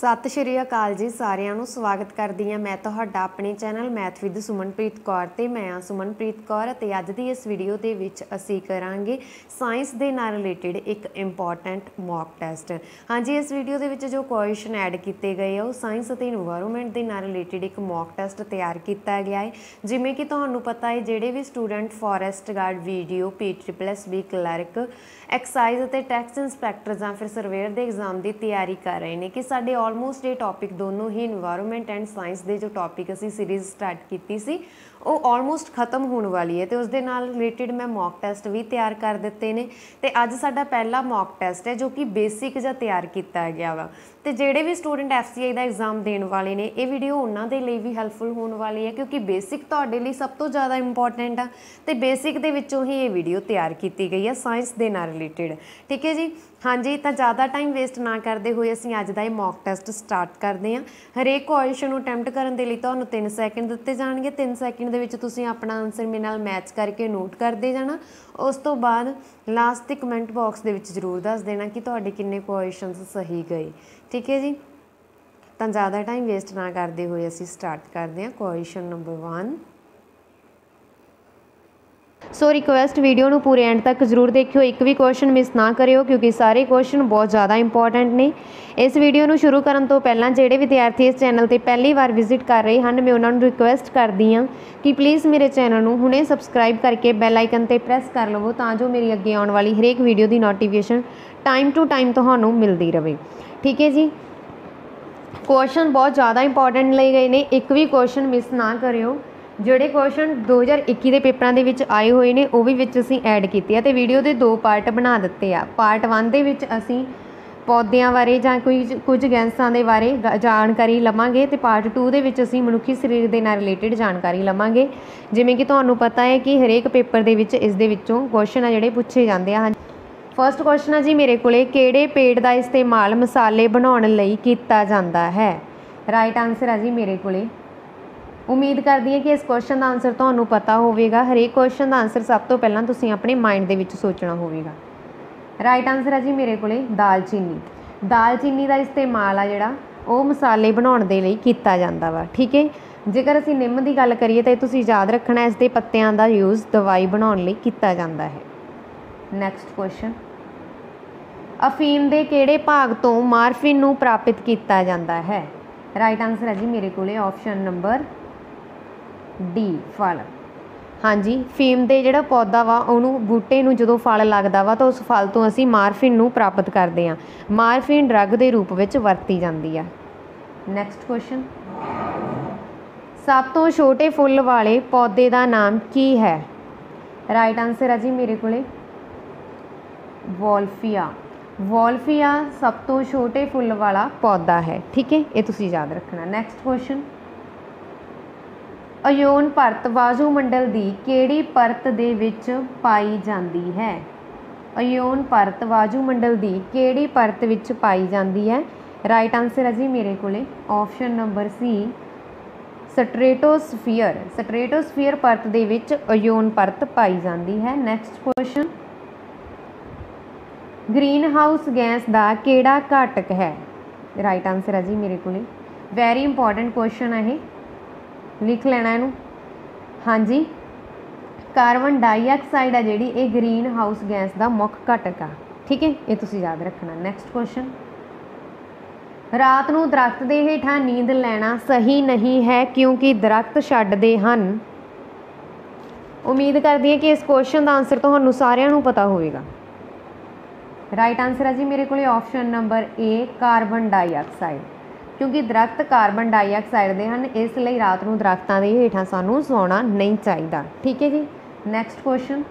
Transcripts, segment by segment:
सत श्री अकाल जी सारिਆਂ ਨੂੰ स्वागत करदी हाँ मैं तुहाडा अपने channel math with Sumanpreet Kaur ते मैं हाँ सुमनप्रीत कौर ते अज दी इस वीडियो दे विच असी करांगे साइंस दे नाल रिलेटेड एक इंपॉर्टेंट मॉक टेस्ट। हाँ जी, इस वीडियो दे विच जो क्वेश्चन ऐड किए गए हैं वो साइंस ते इन्वायरमेंट दे नाल रिलेटेड एक मॉक टेस्ट तैयार किया गया है। जिवें कि तुहानूं पता है जिहड़े भी student forest guard video PSSB clerk excise ते टैक्स इंस्पैक्टर जां फिर सर्वेयर दे एग्जाम की तैयारी कर रहे हैं कि साडे ऑलमोस्ट ये टॉपिक दोनों ही इन्वायरमेंट एंड साइंस के जो टॉपिक असी सीरीज़ स्टार्ट की सी वो ऑलमोस्ट खत्म होने वाली है तो उसके नाल रिलेटेड मैं मॉक टेस्ट भी तैयार कर दिते हैं। तो अज साडा पहला मॉक टेस्ट है जो कि बेसिक जा तैयार किया गया वा। तो जोड़े भी स्टूडेंट FCI का एग्जाम देने वाले ने ये वीडियो उन्होंने लिए भी हैल्पफुल होने वाली है क्योंकि बेसिक तुहाडे लई सब तो ज़्यादा इंपॉर्टेंट आ तो बेसिक दे विचों ही ये वीडियो तैयार की गई है साइंस के नाल रिलेटेड। ठीक है जी, हाँ जी, तो ज़्यादा टाइम वेस्ट ना करते हुए असीं अज का मॉक टेस्ट स्टार्ट करते हैं। हरेक क्वेश्चन अटैम्प्ट करने के लिए तुहानूं 3 सैकेंड दिते जाणगे। 3 सैकेंड दे विच तुसीं अपना आंसर मेरे नाल मैच करके नोट करते जाना। उस तो बाद लास्ट ते कमेंट बॉक्स दे विच जरूर दस देना कि तुहाडे किन्ने क्वेश्चन सही गए। ठीक है जी, तो ज़्यादा टाइम वेस्ट ना करते हुए असीं स्टार्ट करते हैं। Question number 1। So request video नूं पूरे एंड तक जरूर देखियो, एक भी क्वेश्चन मिस ना करियो क्योंकि सारे क्वेश्चन बहुत ज़्यादा इंपॉर्टेंट ने। इस वीडियो नूं शुरू करन तो पहलां जिहड़े विद्यार्थी इस चैनल ते पहली बार विजिट कर रहे हैं मैं उन्होंने रिक्वेस्ट करदी हाँ कि प्लीज़ मेरे चैनल नूं हुणे सबसक्राइब करके बैल आइकन ते प्रेस कर लवो तां जो मेरी अगे आने वाली हरेक वीडियो की नोटिफिकेशन टाइम टू टाइम तुहानूं मिलती रहे। ठीक है जी, क्वेश्चन बहुत ज़्यादा इंपॉर्टेंट लिए गए हैं, एक भी क्वेश्चन मिस ना करियो। जोड़े क्वेश्चन 2021 के पेपरों के विच आए हुए हैं वो भी विच असीं ऐड किए हैं तो वीडियो के 2 पार्ट बना दिते आ। पार्ट 1 दे विच असीं पौदियां बारे जां कुछ गैसां दे बारे जानकारी लवांगे तो पार्ट 2 दे विच असीं मनुखी शरीर दे नाल रिलेटेड जानकारी लवांगे। जिवें कि तुहानूं पता है कि हरेक पेपर दे विच इस दे विचों क्वेश्चन आ जिहड़े पुछे जांदे आ। फर्स्ट क्वेश्चन है जी मेरे कोले, किहड़े पेड़ का इस्तेमाल मसाले बनाउण लई कीता जांदा है? राइट आंसर है जी मेरे कोले। उम्मीद करदी हां कि इस क्वेश्चन का आंसर तुहानूं पता होवेगा। हरेक क्वेश्चन का आंसर सब तो पहलां तुसीं अपने माइंड दे विच सोचना होवेगा। राइट आंसर है जी मेरे कोले दालचीनी। दालचीनी का इस्तेमाल आ जिहड़ा वो मसाले बनाउण दे लई कीता जांदा वा। ठीक है, जेकर असीं निम्म की गल करिए तो तुसीं याद रखना इसके पत्तियां का यूज़ दवाई बनाउण लई कीता जांदा है। नैक्सट क्वेश्चन, अफीम के किहड़े भाग तो मार्फिन नूं प्राप्त किया जाता है? राइट आंसर है जी मेरे कोले ऑप्शन नंबर डी फल। हाँ जी, फीम के जोड़ा पौधा वा उन्होंने बूटे नूं जदों फल लगता वा तो उस फल तो असीं मार्फिन नूं प्राप्त करते हैं। मार्फिन ड्रग के रूप में वरती जाती है। नैक्सट क्वेश्चन, सब तो छोटे फुल वाले पौधे का नाम की है? राइट आंसर है जी मेरे कोले वोल्फिया। वोल्फिया सब तो छोटे फुल वाला पौधा है। ठीक है, ये तुसीं याद रखना। नैक्सट क्वेश्चन, ओजोन परत वायुमंडल की किहड़ी परत दे विच पाई जाती है? ओजोन परत वायुमंडल की किहड़ी परत विच पाई जाती है? राइट आंसर है जी मेरे कोले option number C stratosphere. Stratosphere परत दे विच ओजोन परत पाई जाती है। Next question, greenhouse gas का किहड़ा घटक है? राइट आंसर है जी मेरे को वेरी इंपॉर्टेंट क्वेश्चन है, लिख लेना इनू। हाँ जी, कार्बन डाइऑक्साइड है जिहड़ी ये ग्रीन हाउस गैस का मुख्य घटक आ। ठीक है, ये तुसीं याद रखना। नैक्सट क्वेश्चन, रात नूं दरख्त के हेठां नींद लेना सही नहीं है क्योंकि दरख्त छड्डदे हन। उम्मीद करदी हां कि इस क्वेश्चन का आंसर तुहानूं सारिआं नूं पता होवेगा। राइट आंसर है जी मेरे को option number A carbon dioxide, क्योंकि दरख्त कार्बन डाइऑक्साइड दे हन इसलिए रात को दरख्तों के हेठां सानूं सोना नहीं चाहिए। ठीक है जी, नैक्सट क्वेश्चन,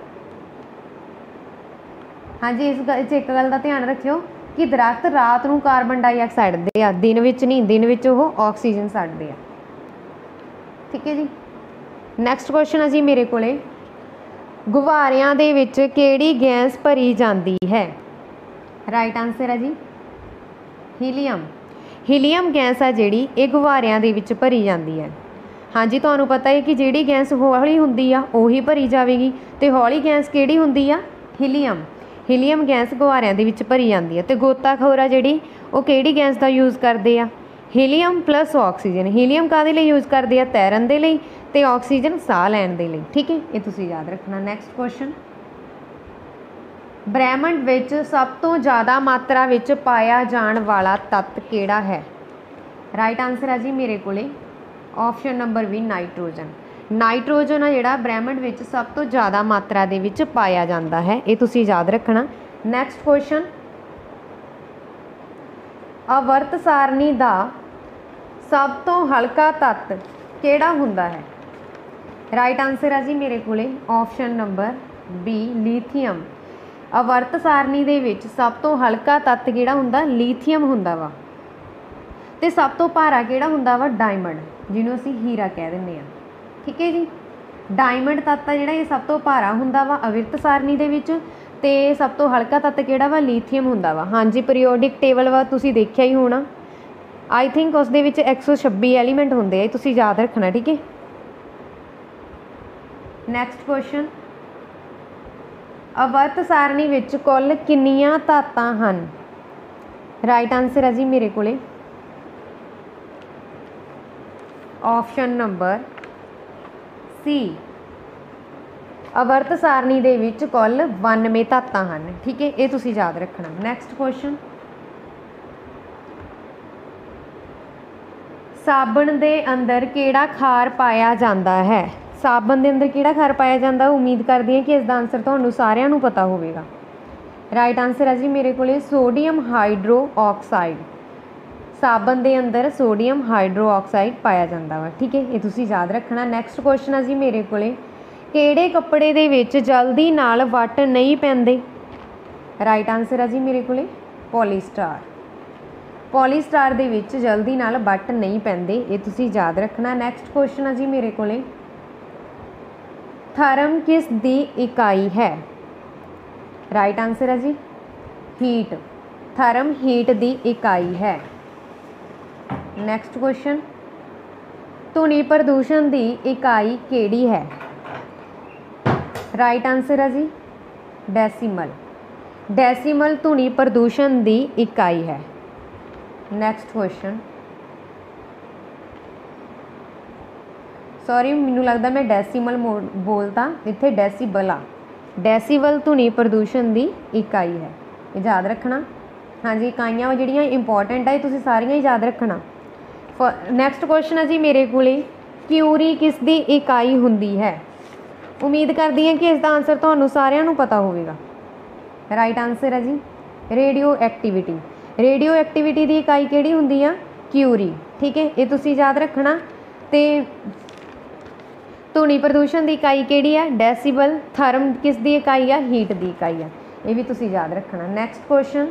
हाँ जी, इस एक गल का ध्यान रखियो कि दरख्त रात को कार्बन डाइऑक्साइड दे आ, दिन विच नहीं, दिन विच वो ऑक्सीजन छड्डदे आ। ठीक है जी, नैक्सट क्वेश्चन है जी मेरे को गुब्बारियां दे विच किहड़ी गैस भरी जाती है? राइट आंसर है जी हीलियम। हीलियम गैस है जिहड़ी ये गुब्बारियां दे विच भरी जाती है। हाँ जी, तुहानूं पता है कि जिहड़ी गैस हौली हुंदी आ उही भरी जाएगी तो हौली गैस किहड़ी हुंदी आ? हीलियम। हीलियम गैस गुब्बारियां दे विच भरी जाती है। तो गोताखोर आ जिहड़ी वो किहड़ी गैस का यूज़ करते हैं? Helium plus oxygen. ਹੀਲੀਅਮ ਕਾਹਦੇ ਲਈ यूज़ करते हैं? तैरन दे लई, ते ऑक्सीजन साह लैण दे लई। ठीक है, ये तुसीं याद रखना। नैक्सट क्वेश्चन, ब्रह्मंड विच सब तो ज़्यादा मात्रा विच पाया जाण वाला तत्त किहड़ा है? राइट आंसर है जी मेरे कोले option number B nitrogen. Nitrogen आ जिहड़ा ब्रह्मंड विच सब तो ज़्यादा मात्रा दे विच पाया जाता है, ये तुसीं याद रखना। नैक्सट क्वेश्चन, आवर्त सारणी दा सब तो हल्का तत्त किहड़ा हुंदा है? राइट आंसर है जी मेरे कोले ऑप्शन नंबर बी लीथियम। आवर्त सारणी दे विच सब तो हल्का तत्त किहड़ा हुंदा? लीथियम हुंदा वा। ते सब तो भारा किहड़ा हुंदा वा? डायमंड, जिहनूं असीं हीरा कह दिंदे आ। ठीक है जी, डायमंड तत्त आ जिहड़ा ये सब तो भारा हुंदा वा आवर्त सारणी दे विच, ते सब तो हल्का तत्त किहड़ा वा? लीथियम हुंदा वा। हाँ जी, पीरियोडिक टेबल वा तुसीं देखिआ ही होना। आई थिंक उस दे विच 126 एलीमेंट होंदे आ, तुसीं याद रखना। ठीक है, नैक्सट क्वेश्चन, आवर्त सारणी विच कुल किन्नियां धातां हन? राइट आंसर है जी मेरे कोले ऑप्शन नंबर सी, आवर्त सारणी दे विच कुल 92 धातां हन। ठीक है, ये तुसीं याद रखना। नैक्सट क्वेश्चन, साबण दे अंदर किहड़ा खार पाया जाता है? साबण दे अंदर किहड़ा खार पाया जाता? उम्मीद करदी हां कि इसका आंसर तुहानूं सारिआं नूं पता होवेगा। राइट आंसर है जी मेरे कोले सोडियम हाइड्रो ऑक्साइड। साबण दे अंदर सोडियम हाइड्रो ऑक्साइड पाया जाता वा। ठीक है, ये तुसीं याद रखना। नैक्सट क्वेश्चन है जी मेरे कोले किहड़े कपड़े दे विच जल्दी नाल वट नहीं पैंदे? राइट आंसर है जी मेरे कोले पॉलीस्टार। पॉलीस्टार दे विच जल्दी नाल वट नहीं पैंदे, ये तुसीं याद रखना। नैक्सट क्वेश्चन है जी मेरे कोले थर्म किस दी इकाई है? राइट आंसर है जी हीट। थर्म हीट दी इकाई है। नैक्सट क्वेश्चन, धुनी प्रदूषण दी इकाई केड़ी है? राइट आंसर है जी डेसीमल। डेसीमल धुनी प्रदूषण दी इकाई है। नैक्सट क्वेश्चन, सॉरी मैनूं लगदा मैं डेसीमल बोलता, इत्थे डेसीबल आ। डेसीबल धुनी प्रदूषण की इकाई है, ये याद रखना। हाँ जी, इकाइयां जिहड़ियां इंपॉर्टेंट है, तुसीं सारियां ही याद रखना। नैक्सट क्वेश्चन है जी मेरे कोले क्यूरी किस दी इकाई हुंदी है? उम्मीद करदी हां कि इसका आंसर तुहानूं सारिआं नूं पता होवेगा। राइट आंसर है जी रेडियो एक्टिविटी। रेडियो एक्टिविटी की इकाई किहड़ी हुंदी आ? क्यूरी। ठीक है, ये तुसीं याद रखना। ते धुनी प्रदूषण की इकाई किहड़ी है? डेसीबल। थर्म किस दी इकाई है? हीट की इकाई है, ये भी तुसीं याद रखना। नैक्सट क्वेश्चन,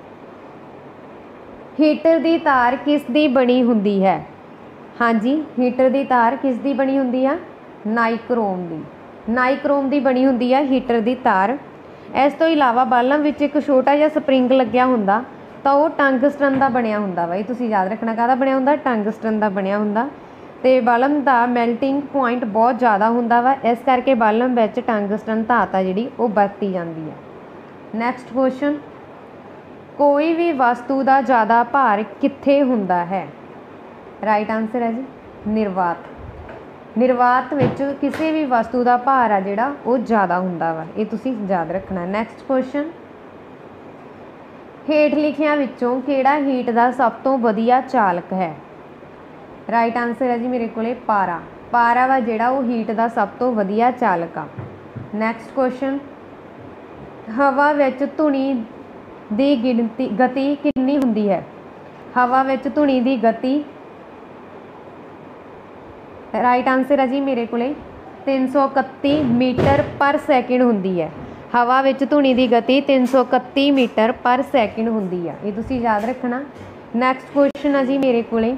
हीटर की तार किस दी बनी हुंदी है? हाँ जी, हीटर की तार किस दी बनी हुंदी है? नाइक्रोम दी। नाइक्रोम की बनी हुंदी है हीटर की तार। इस तो इलावा बालम विच एक छोटा जिहा स्प्रिंग लग्या हुंदा तो वह टंगस्टन का बनिया हुंदा वा। ये तुसीं याद रखना, काहदा बनिया हुंदा? टंगस्टन का बनिया हुंदा। ते बालम का मैल्टिंग पॉइंट बहुत ज़्यादा हुंदा वा, इस करके बालम विच टंगस्टन धात आ जिहड़ी वो वरती जाती है। नैक्सट क्वेश्चन, कोई भी वस्तु का ज़्यादा भार कित्थे हुंदा है? राइट आंसर है जी निर्वात। निर्वात विच किसी भी वस्तु का भार आ जिहड़ा वो ज़्यादा हुंदा वा, ये तुसीं याद रखना। नैक्सट क्वेश्चन, हेठ लिखियां विचों किहड़ा हीट का सब तो वधिया चालक है? राइट आंसर है जी मेरे कोले पारा। पारा वा जिहड़ा वो हीट का सब तो वधिया चालक आ। नैक्सट क्वेश्चन, हवा विच धुनी की गति कितनी हुंदी है? हवा विच धुनी की गति, राइट आंसर है जी मेरे कोले 331 मीटर पर सैकेंड हुंदी है। हवा विच धुनी की गति 331 मीटर पर सैकेंड हुंदी है, ये तुसीं याद रखना। नैक्सट क्वेश्चन है जी मेरे कोले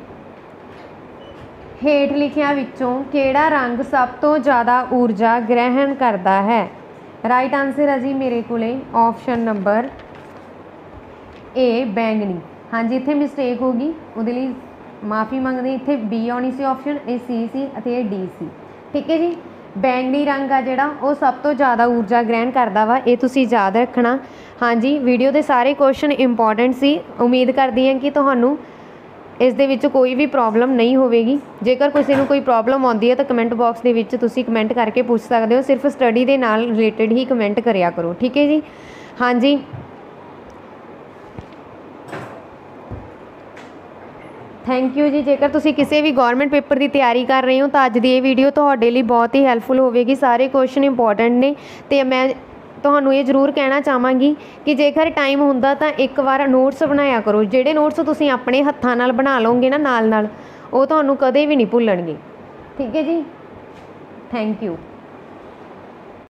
हेठ लिखियां विचों किहड़ा रंग सब तो ज़्यादा ऊर्जा ग्रहण करता है? राइट आंसर है जी मेरे कोले ऑप्शन नंबर ए बैंगनी। हाँ जी, इत्थे मिसटेक होगी, उहदे लई माफ़ी मंगदे। इत्थे बी आनी सी ऑप्शन, ए सी सी अते डी सी। ठीक है जी, बैंगनी रंग आ जिहड़ा वो सब तो ज़्यादा ऊर्जा ग्रहण करता वा, ये तुसीं याद रखना। हाँ जी, वीडियो के सारे क्वेश्चन इंपॉर्टेंट सी। उम्मीद करदी हां कि तुहानूं इस दे विच कोई भी प्रॉब्लम नहीं होवेगी। जेकर किसी नूं कोई प्रॉब्लम आउंदी है तो कमेंट बॉक्स दे विच तुसीं कमेंट करके पूछ सकते हो। सिर्फ स्टडी दे नाल रिलेटेड ही कमेंट करिया करो, ठीक है जी। हाँ जी, थैंक यू जी। जेकर तुसीं किसी भी गौरमेंट पेपर की तैयारी कर रहे हो तो अज की वीडियो तुहाडे लई बहुत ही हैल्पफुल होवेगी। सारे क्वेश्चन इंपॉर्टेंट ने तो मैं तुहानूं ये जरूर कहना चाहांगी कि जेकर टाइम हुंदा तो एक बार नोट्स बनाया करो। जिहड़े नोट्स तुसीं अपने हत्थां नाल बना लोगे ना नाल नाल, वो तुहानूं कदे भी नहीं भुल्लणगे, ठीक है जी। Thank you.